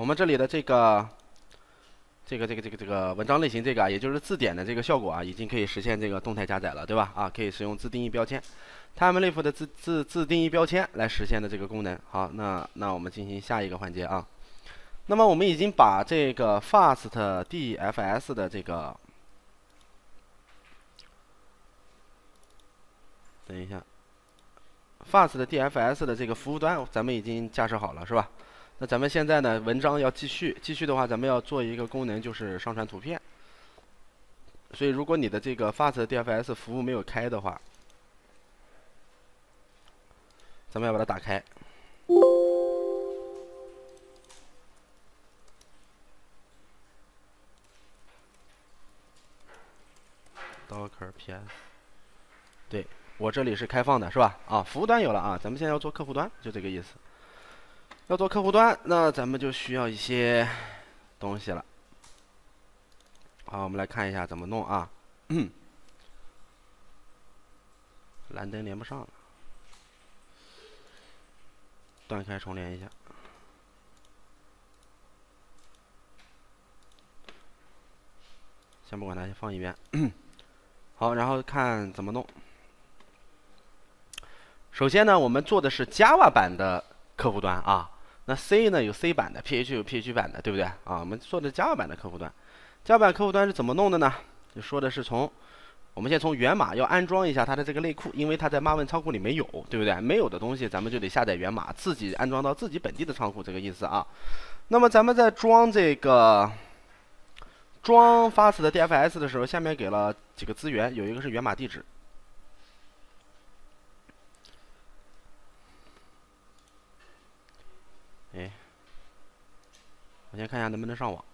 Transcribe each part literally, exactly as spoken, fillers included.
们这里的这个这个这个这个这个文章类型这个啊，也就是字典的这个效果啊，已经可以实现这个动态加载了，对吧？啊，可以使用自定义标签 ，timelift 的自自自定义标签来实现的这个功能。好，那那我们进行下一个环节啊。那么我们已经把这个 fastdfs 的这个，等一下 ，fastdfs 的这个服务端咱们已经架设好了，是吧？那咱们现在呢，文章要继续，继续的话，咱们要做一个功能，就是上传图片。所以，如果你的这个 fastdfs 服务没有开的话，咱们要把它打开。docker ps， 对，我这里是开放的，是吧？啊，服务端有了啊，咱们现在要做客户端，就这个意思。要做客户端，那咱们就需要一些东西了。好，我们来看一下怎么弄啊。蓝灯连不上了，断开重连一下。先不管它，先放一边。好，然后看怎么弄。首先呢，我们做的是 Java 版的客户端啊。那 C 呢有 C 版的 ，P H 有 P H 版的，对不对啊？我们做的 Java 版的客户端。Java 版客户端是怎么弄的呢？就说的是从，我们先从源码要安装一下它的这个类库，因为它在 Maven 仓库里没有，对不对？没有的东西咱们就得下载源码，自己安装到自己本地的仓库，这个意思啊。那么咱们在装这个装 fastdfs 的时候，下面给了几个资源，有一个是源码地址。哎，我先看一下能不能上网。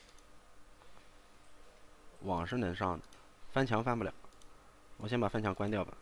网是能上的，翻墙翻不了。我先把翻墙关掉吧。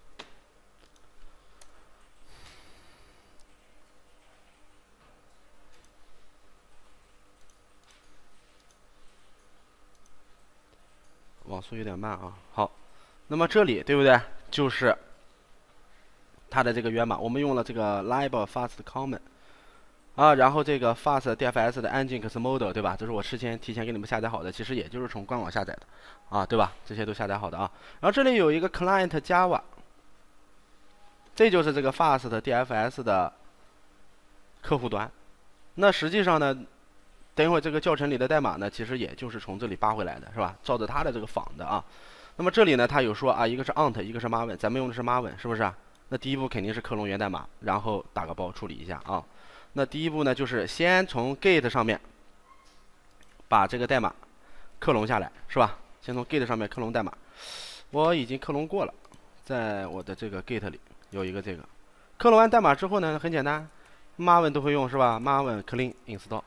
网速有点慢啊。好，那么这里对不对？就是它的这个源码，我们用了这个 lib fast common。啊，然后这个 fastdfs 的 nginx model 对吧？这是我事先提前给你们下载好的，其实也就是从官网下载的，啊，对吧？这些都下载好的啊。然后这里有一个 client java， 这就是这个 fastdfs 的客户端。那实际上呢，等一会儿这个教程里的代码呢，其实也就是从这里扒回来的，是吧？照着它的这个仿的啊。那么这里呢，它有说啊，一个是 ant， 一个是 maven， 咱们用的是 maven， 是不是啊？那第一步肯定是克隆源代码，然后打个包处理一下啊。那第一步呢，就是先从 Git 上面把这个代码克隆下来，是吧？先从 Git 上面克隆代码，我已经克隆过了，在我的这个 Git 里有一个这个。克隆完代码之后呢，很简单 ，Maven 都会用是吧 ？Maven clean install。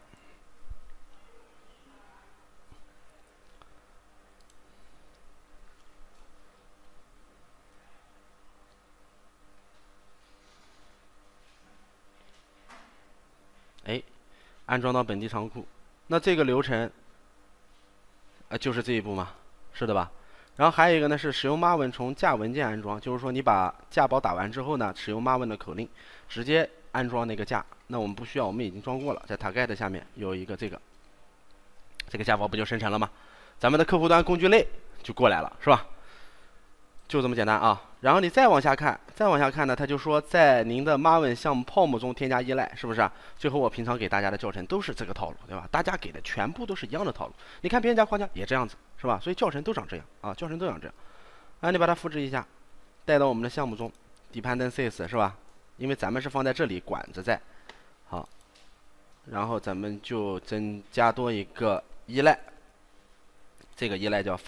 哎，安装到本地仓库。那这个流程，呃，就是这一步嘛，是的吧？然后还有一个呢，是使用 Maven 从架文件安装，就是说你把架包打完之后呢，使用 Maven 的口令直接安装那个架。那我们不需要，我们已经装过了，在 target 下面有一个这个，这个架包不就生成了吗？咱们的客户端工具类就过来了，是吧？就这么简单啊。然后你再往下看，再往下看呢，他就说在您的 Maven 项目 P O M 中添加依赖，是不是啊？最后我平常给大家的教程都是这个套路，对吧？大家给的全部都是一样的套路。你看别人家框架也这样子，是吧？所以教程都长这样啊，教程都长这样。啊，你把它复制一下，带到我们的项目中 ，dependencies 是吧？因为咱们是放在这里管子在，好，然后咱们就增加多一个依赖，这个依赖叫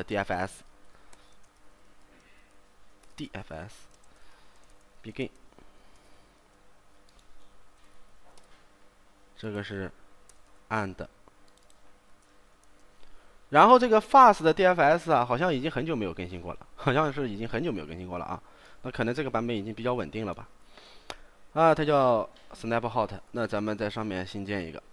fastdfs。dfs begin， 这个是 and， 然后这个 fast 的 dfs 啊，好像已经很久没有更新过了，好像是已经很久没有更新过了啊。那可能这个版本已经比较稳定了吧？啊，它叫 snapshot， 那咱们在上面新建一个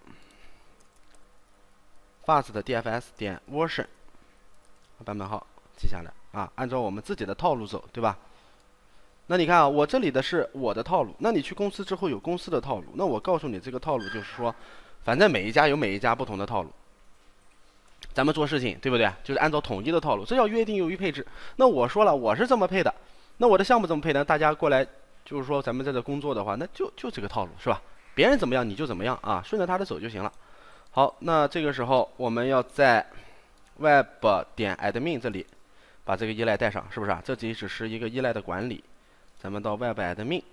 fast 的 dfs 点 version， 版本号记下来。啊，按照我们自己的套路走，对吧？那你看啊，我这里的是我的套路，那你去公司之后有公司的套路。那我告诉你，这个套路就是说， 反正每一家有每一家不同的套路。咱们做事情对不对？就是按照统一的套路，这叫约定优于配置。那我说了，我是这么配的，那我的项目怎么配呢？大家过来就是说咱们在这工作的话，那就就这个套路是吧？别人怎么样你就怎么样啊，顺着他的走就行了。好，那这个时候我们要在 web 点 admin 这里把这个依赖带上，是不是啊？这里只是一个依赖的管理，咱们到 web admin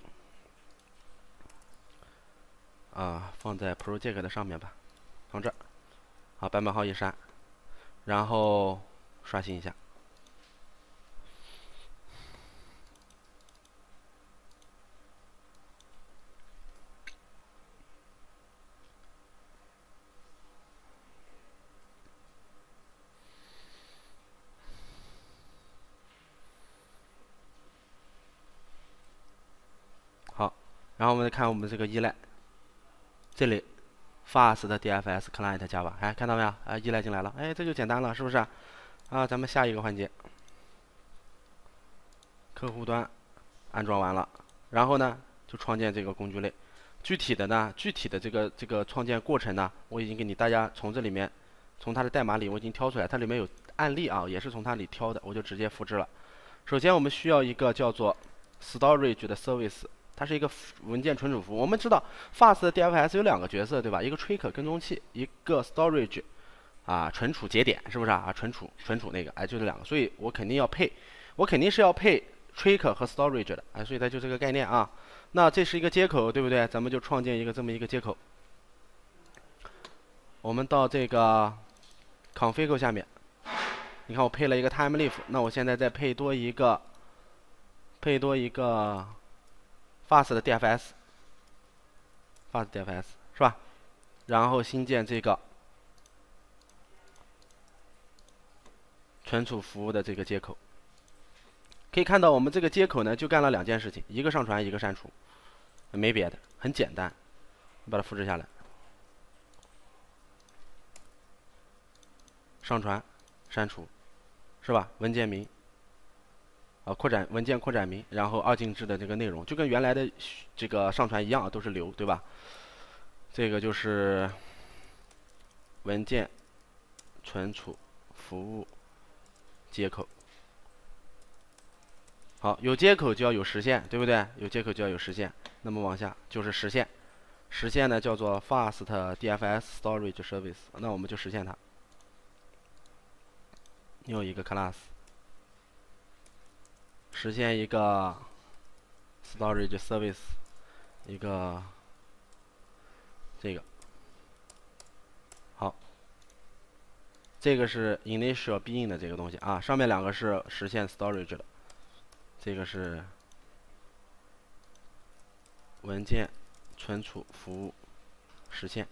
啊，放在 project 的上面吧，放这儿。好，版本号一删，然后刷新一下。好，然后我们再看我们这个依赖，这里 fast 的 D F S client Java， 哎，看到没有？啊，依赖进来了，哎，这就简单了，是不是啊？啊，咱们下一个环节，客户端安装完了，然后呢，就创建这个工具类。具体的呢，具体的这个这个创建过程呢，我已经给你大家从这里面，从它的代码里我已经挑出来，它里面有案例啊，也是从它里挑的，我就直接复制了。首先我们需要一个叫做 storage 的 service。它是一个文件存储服务。我们知道 fast 的 D F S 有两个角色，对吧？一个 tracker 跟踪器，一个 storage 啊存储节点，是不是啊？存储存储那个，哎，就这两个。所以我肯定要配，我肯定是要配 tracker 和 storage 的，哎，所以它就这个概念啊。那这是一个接口，对不对？咱们就创建一个这么一个接口。我们到这个 config 下面，你看我配了一个 timeleaf， 那我现在再配多一个，配多一个。fast 的 D F S，fast D F S 是吧？然后新建这个存储服务的这个接口，可以看到我们这个接口呢就干了两件事情，一个上传，一个删除，没别的，很简单。把它复制下来，上传、删除，是吧？文件名。啊，扩展文件扩展名，然后二进制的这个内容，就跟原来的这个上传一样，都是流，对吧？这个就是文件存储服务接口。好，有接口就要有实现，对不对？有接口就要有实现。那么往下就是实现，实现呢叫做 fast D F S storage service， 那我们就实现它。又一个 class。实现一个 storage service， 一个这个好，这个是 initial being 的这个东西啊，上面两个是实现 storage 的，这个是文件存储服务实现。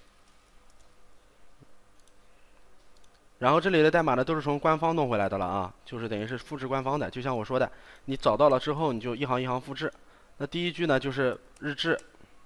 然后这里的代码呢都是从官方弄回来的了啊，就是等于是复制官方的。就像我说的，你找到了之后，你就一行一行复制。那第一句呢就是日志，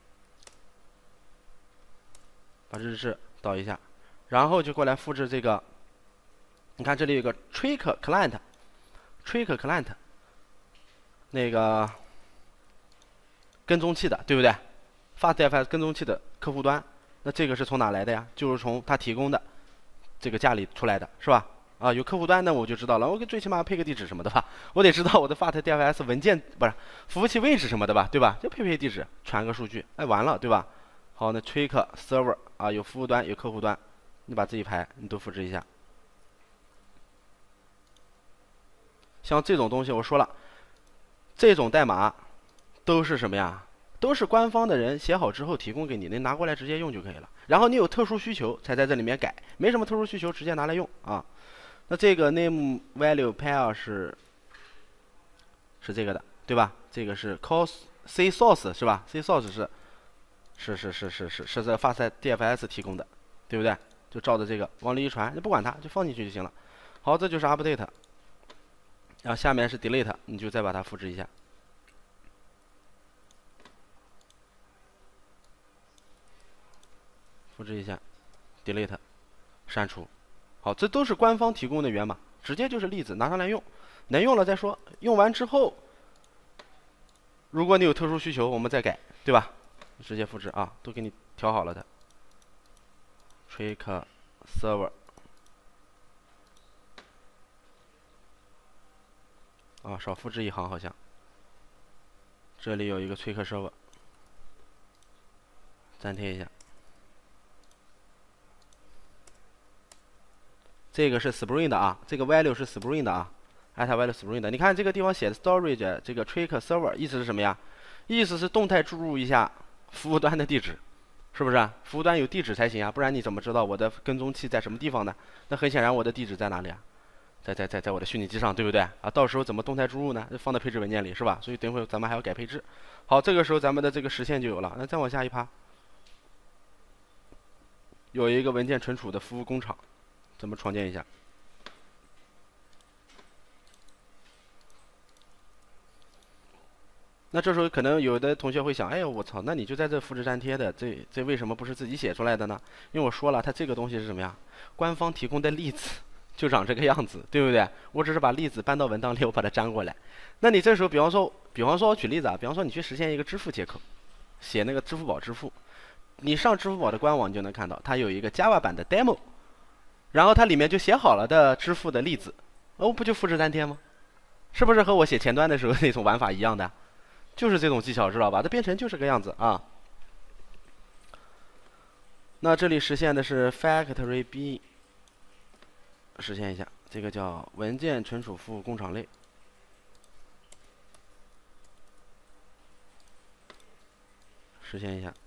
把日志导一下，然后就过来复制这个。你看这里有个 tracker client，tracker client， 那个跟踪器的，对不对 ？fast D F S 跟踪器的客户端，那这个是从哪来的呀？就是从它提供的。这个架里出来的是吧？啊，有客户端，那我就知道了。我最起码配个地址什么的吧，我得知道我的 fast D F S 文件不是服务器位置什么的吧，对吧？就配配地址，传个数据，哎，完了，对吧？好，那 tracker server 啊，有服务端，有客户端，你把这一排你都复制一下。像这种东西，我说了，这种代码都是什么呀？都是官方的人写好之后提供给你，你拿过来直接用就可以了。然后你有特殊需求才在这里面改，没什么特殊需求直接拿来用啊。那这个 name value pair 是是这个的，对吧？这个是 cos c source 是吧 ？c source 是是是是是是是这 fast D F S 提供的，对不对？就照着这个往里一传，就不管它，就放进去就行了。好，这就是 update， 然后下面是 delete， 你就再把它复制一下。复制一下 ，delete， 删除。好，这都是官方提供的源码，直接就是例子，拿上来用，能用了再说。用完之后，如果你有特殊需求，我们再改，对吧？直接复制啊，都给你调好了的。 ，trick server 啊，少复制一行好像。这里有一个 trick server， 粘贴一下。这个是 Spring 的啊，这个 value 是 Spring 的啊 ，at value Spring 的。你看这个地方写的 storage 这个 trick server 意思是什么呀？意思是动态注入一下服务端的地址，是不是啊？服务端有地址才行啊，不然你怎么知道我的跟踪器在什么地方呢？那很显然我的地址在哪里啊？在在在在我的虚拟机上，对不对啊？到时候怎么动态注入呢？放在配置文件里是吧？所以等会咱们还要改配置。好，这个时候咱们的这个实现就有了。那再往下一趴，有一个文件存储的服务工厂，咱们创建一下。那这时候可能有的同学会想，哎呦我操，那你就在这复制粘贴的，这这为什么不是自己写出来的呢？因为我说了，它这个东西是什么呀？官方提供的例子就长这个样子，对不对？我只是把例子搬到文档里，我把它粘过来。那你这时候，比方说，比方说我举例子啊，比方说你去实现一个支付接口，写那个支付宝支付，你上支付宝的官网你就能看到，它有一个 Java 版的 demo， 然后它里面就写好了的支付的例子，哦，不就复制粘贴吗？是不是和我写前端的时候那种玩法一样的？就是这种技巧，知道吧？它编程就是个样子啊。那这里实现的是 factory B， 实现一下，这个叫文件存储服务工厂类，实现一下。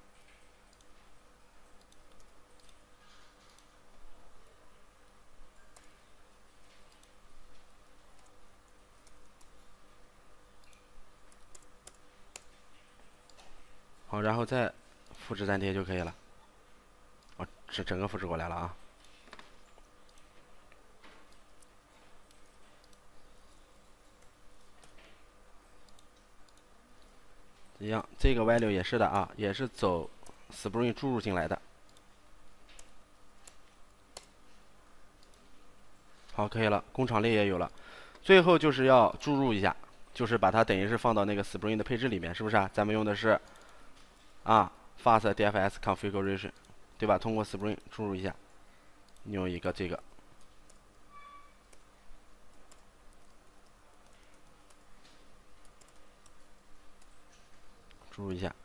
好，然后再复制粘贴就可以了。哦，这整个复制过来了啊。一样，这个 value 也是的啊，也是走 Spring 注入进来的。好，可以了，工厂类也有了。最后就是要注入一下，就是把它等于是放到那个 Spring 的配置里面，是不是啊？咱们用的是啊 fast D F S configuration， 对吧？通过 Spring 注入一下，用一个这个。注入一下，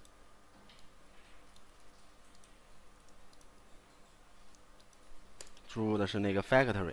注入的是那个 factory，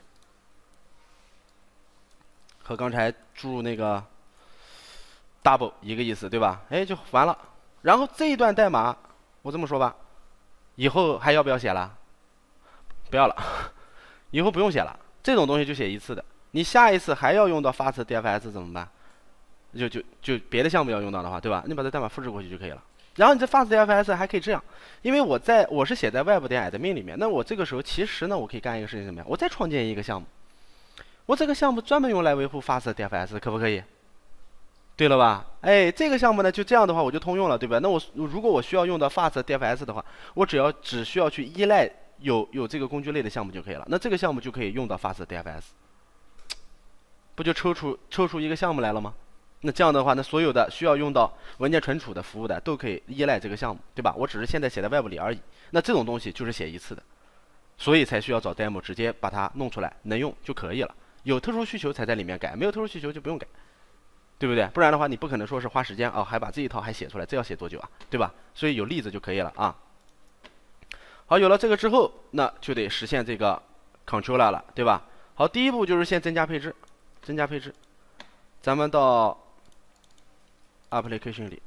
和刚才注入那个 double 一个意思，对吧？哎，就完了。然后这一段代码，我这么说吧，以后还要不要写了？不要了，以后不用写了。这种东西就写一次的，你下一次还要用到 fast D F S 怎么办？就就就别的项目要用到的话，对吧？你把这代码复制过去就可以了。然后你这 fast D F S 还可以这样，因为我在我是写在 web 点 admin 里面，那我这个时候其实呢，我可以干一个事情什么呀？我再创建一个项目，我这个项目专门用来维护 fast D F S， 可不可以？对了吧？哎，这个项目呢，就这样的话我就通用了，对吧？那我如果我需要用到 fast D F S 的话，我只要只需要去依赖有有这个工具类的项目就可以了。那这个项目就可以用到 fast D F S， 不就抽出抽出一个项目来了吗？那这样的话，那所有的需要用到文件存储的服务的，都可以依赖这个项目，对吧？我只是现在写在 web 里而已。那这种东西就是写一次的，所以才需要找 demo 直接把它弄出来，能用就可以了。有特殊需求才在里面改，没有特殊需求就不用改，对不对？不然的话，你不可能说是花时间啊、哦，还把这一套还写出来，这要写多久啊，对吧？所以有例子就可以了啊。好，有了这个之后，那就得实现这个 controller 了，对吧？好，第一步就是先增加配置，增加配置，咱们到 application 里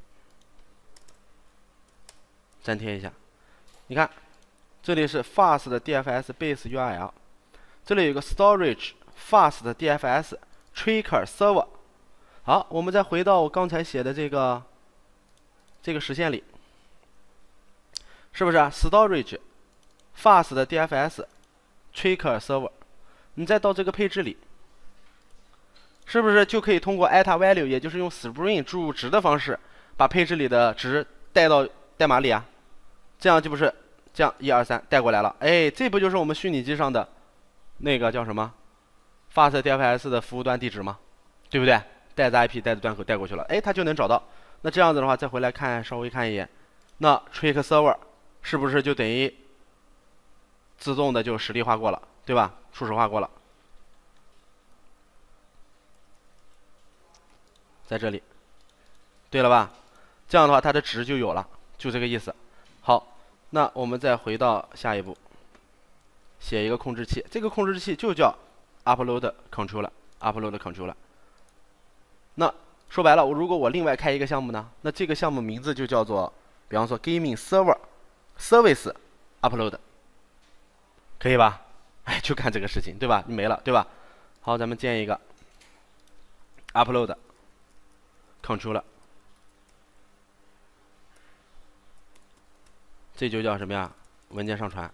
粘贴一下，你看，这里是 fast 的 D F S base U R L， 这里有个 storage fast 的 D F S trick server。好，我们再回到我刚才写的这个这个实现里，是不是啊 ？storage fast 的 D F S trick server， 你再到这个配置里。是不是就可以通过 at value， 也就是用 Spring 注入值的方式，把配置里的值带到代码里啊？这样就不是这样一二三带过来了？哎，这不就是我们虚拟机上的那个叫什么 fast D F S 的服务端地址吗？对不对？带着 I P 带着端口带过去了，哎，它就能找到。那这样子的话，再回来看稍微看一眼，那 trick server 是不是就等于自动的就实例化过了，对吧？初始化过了，在这里，对了吧？这样的话，它的值就有了，就这个意思。好，那我们再回到下一步，写一个控制器，这个控制器就叫 upload controller，upload controller。那说白了，我如果我另外开一个项目呢，那这个项目名字就叫做，比方说 gaming server service upload， 可以吧？哎，就干这个事情，对吧？你没了，对吧？好，咱们建一个 upload controller， 这就叫什么呀？文件上传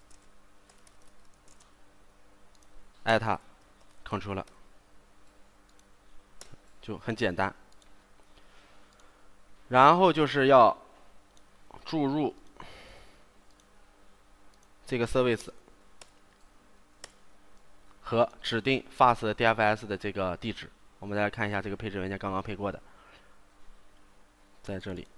at controller， 就很简单。然后就是要注入这个 service 和指定 fast D F S 的这个地址。我们再来看一下这个配置文件，刚刚配过的，在这里。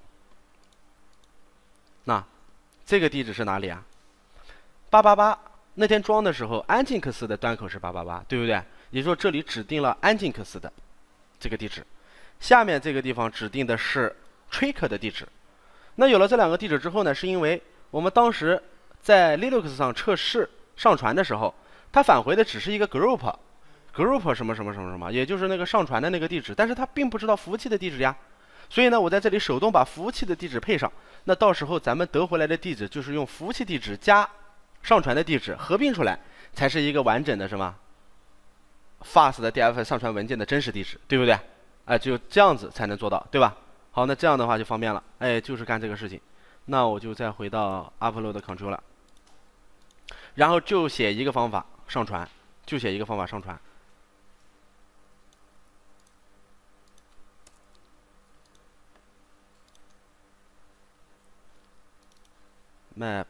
那这个地址是哪里啊？八八八。那天装的时候 ，Nginx 的端口是八八八，对不对？也就是说这里指定了 Nginx 的这个地址，下面这个地方指定的是 Tracer 的地址。那有了这两个地址之后呢，是因为我们当时在 Linux 上测试上传的时候，它返回的只是一个 group group 什么什么什么什么，也就是那个上传的那个地址，但是它并不知道服务器的地址呀。所以呢，我在这里手动把服务器的地址配上，那到时候咱们得回来的地址就是用服务器地址加上传的地址合并出来，才是一个完整的什么 fast 的 D F S 上传文件的真实地址，对不对？哎，只有这样子才能做到，对吧？好，那这样的话就方便了，哎，就是干这个事情。那我就再回到 upload controller， 然后就写一个方法上传，就写一个方法上传。map。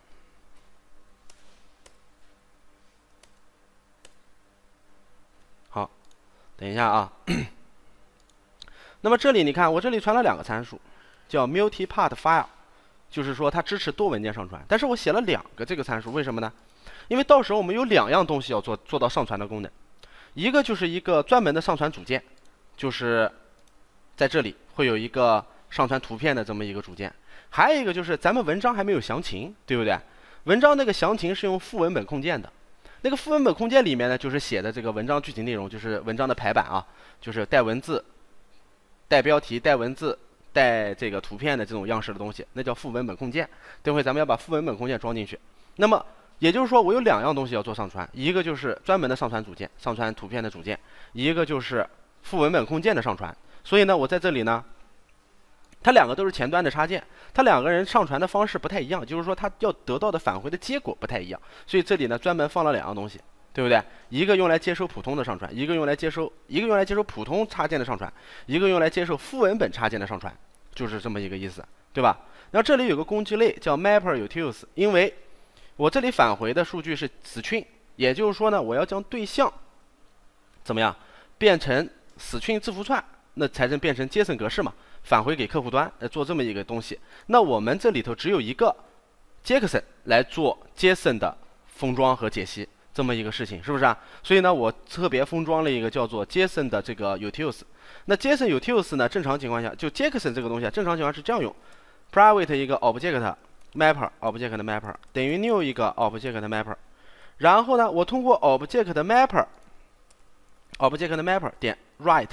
好，等一下啊。那么这里你看，我这里传了两个参数，叫 multi-part file， 就是说它支持多文件上传。但是我写了两个这个参数，为什么呢？因为到时候我们有两样东西要做做到上传的功能，一个就是一个专门的上传组件，就是在这里会有一个上传图片的这么一个组件，还有一个就是咱们文章还没有详情，对不对？文章那个详情是用副文本控件的。那个副文本空间里面呢，就是写的这个文章具体内容，就是文章的排版啊，就是带文字、带标题、带文字、带这个图片的这种样式的东西，那叫副文本空间。等会咱们要把副文本空间装进去。那么也就是说，我有两样东西要做上传，一个就是专门的上传组件，上传图片的组件，一个就是副文本空间的上传。所以呢，我在这里呢，它两个都是前端的插件，它两个人上传的方式不太一样，就是说它要得到的返回的结果不太一样，所以这里呢专门放了两样东西，对不对？一个用来接收普通的上传，一个用来接收一个用来接收普通插件的上传，一个用来接受副文本插件的上传，就是这么一个意思，对吧？然后这里有个工具类叫 mapper-utils， 因为我这里返回的数据是 string， 也就是说呢，我要将对象怎么样变成 string 字符串，那才能变成 JSON 格式嘛。返回给客户端，呃，做这么一个东西。那我们这里头只有一个 Jackson 来做 JSON 的封装和解析这么一个事情，是不是啊？所以呢，我特别封装了一个叫做 JSON 的这个 utils。那 JSON utils 呢，正常情况下，就 Jackson 这个东西啊，正常情况是这样用 ：private 一个 object mapper object mapper 等于 new 一个 object mapper， 然后呢，我通过 object mapper object mapper 点 write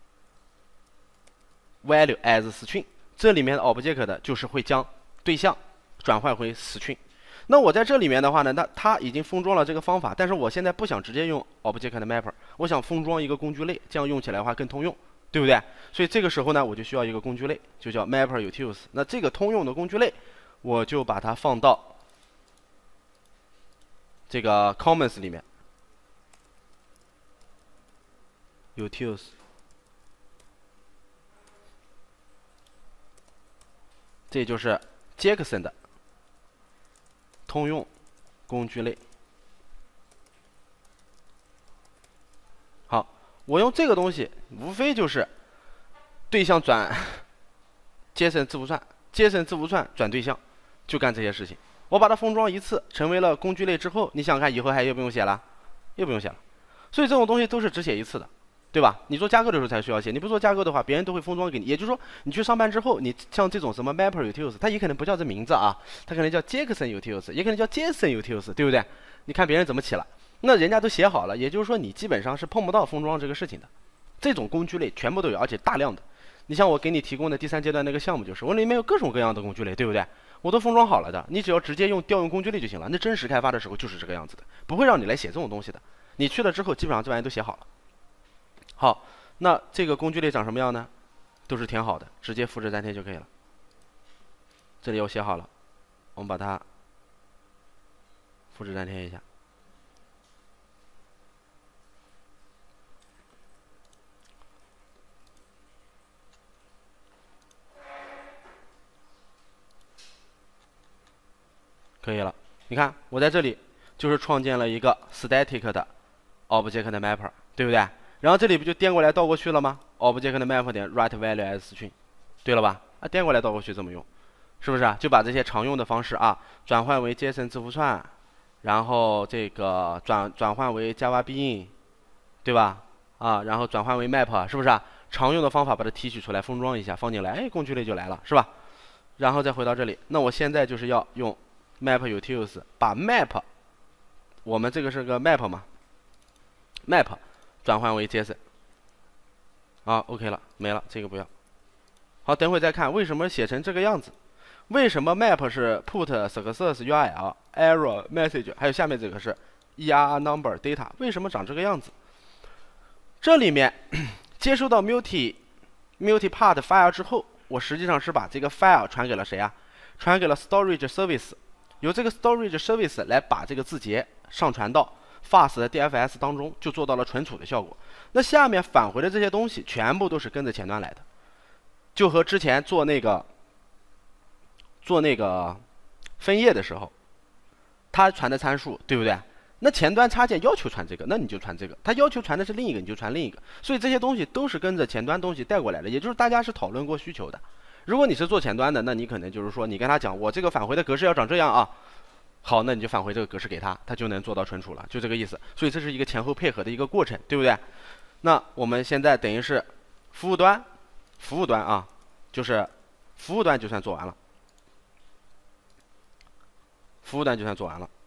value as string， 这里面的 object 的就是会将对象转换回 string。那我在这里面的话呢，那它已经封装了这个方法，但是我现在不想直接用 object mapper， 我想封装一个工具类，这样用起来的话更通用，对不对？所以这个时候呢，我就需要一个工具类，就叫 mapper-utils。那这个通用的工具类，我就把它放到这个 comments 里面 utils。这就是 Jackson 的通用工具类。好，我用这个东西，无非就是对象转 JSON 字符串 ，JSON 字符串转对象，就干这些事情。 我把它封装一次，成为了工具类之后，你想想看，以后还用不用写了？又不用写了。所以这种东西都是只写一次的，对吧？你做架构的时候才需要写，你不做架构的话，别人都会封装给你。也就是说，你去上班之后，你像这种什么 Mapper Utils， 它也可能不叫这名字啊，它可能叫 Jackson Utils， 也可能叫 Jason Utils， 对不对？你看别人怎么起了，那人家都写好了，也就是说你基本上是碰不到封装这个事情的。这种工具类全部都有，而且大量的。你像我给你提供的第三阶段那个项目，就是我里面有各种各样的工具类，对不对？我都封装好了的，你只要直接用调用工具类就行了。那真实开发的时候就是这个样子的，不会让你来写这种东西的。你去了之后，基本上这玩意都写好了。好，那这个工具类长什么样呢？都是填好的，直接复制粘贴就可以了。这里我写好了，我们把它复制粘贴一下。可以了，你看我在这里就是创建了一个 static 的 object mapper， 对不对？然后这里不就颠过来倒过去了吗 ？object map 点 write value as string， 对了吧？啊，颠过来倒过去这么用，是不是啊？就把这些常用的方式啊转换为 JSON 字符串，然后这个转转换为 Java Bean， 对吧？啊，然后转换为 map， 是不是啊？常用的方法把它提取出来，封装一下，放进来，哎，工具类就来了，是吧？然后再回到这里，那我现在就是要用 map utils 把 map， 我们这个是个 map 嘛 ，map 转换为 JSON， 啊 ，OK 了，没了，这个不要。好，等会再看为什么写成这个样子，为什么 map 是 put success U R L error message， 还有下面这个是 E R R number data， 为什么长这个样子？这里面接收到 multi multi-part file 之后，我实际上是把这个 file 传给了谁啊？传给了 storage service。由这个 storage service 来把这个字节上传到 fast 的 D F S 当中，就做到了存储的效果。那下面返回的这些东西全部都是跟着前端来的，就和之前做那个做那个分页的时候，它传的参数，对不对？那前端插件要求传这个，那你就传这个；它要求传的是另一个，你就传另一个。所以这些东西都是跟着前端东西带过来的，也就是大家是讨论过需求的。如果你是做前端的，那你可能就是说，你跟他讲，我这个返回的格式要长这样啊，好，那你就返回这个格式给他，他就能做到存储了，就这个意思。所以这是一个前后配合的一个过程，对不对？那我们现在等于是服务端，服务端啊，就是服务端就算做完了，服务端就算做完了。